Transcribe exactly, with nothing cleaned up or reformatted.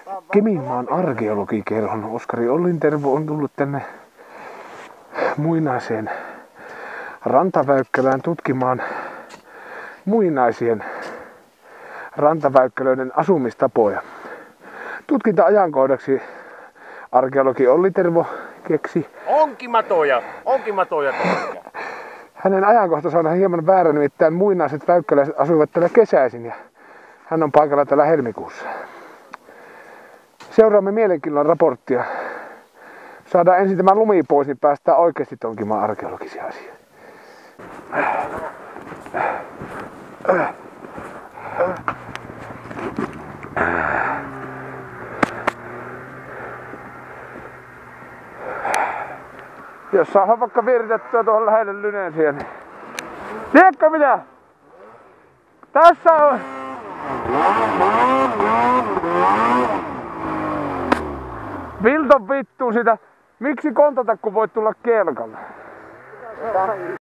Keminmaan arkeologikerhon Oskari Ollintervo on tullut tänne muinaiseen Rantaväykkälään tutkimaan muinaisien rantaväykkälöiden asumistapoja. Tutkinta-ajankohdaksi arkeologi Ollintervo keksi onkimatoja, onkimatoja. Hänen ajankohtansa on hieman väärä, nimittäin muinaiset väykkäläiset asuivat täällä kesäisin ja hän on paikalla täällä helmikuussa. Seuraamme mielenkiinnolla raporttia. Saadaan ensin tämä lumi pois, niin päästään oikeasti tonkimaan arkeologisia asioita. Jos saadaan vaikka viritettyä tuohon lähelle Lynensiä, niin... Tiedätkö mitä? Tässä on... Vilton vittu sitä. Miksi kontata, kun voit tulla kelkalle?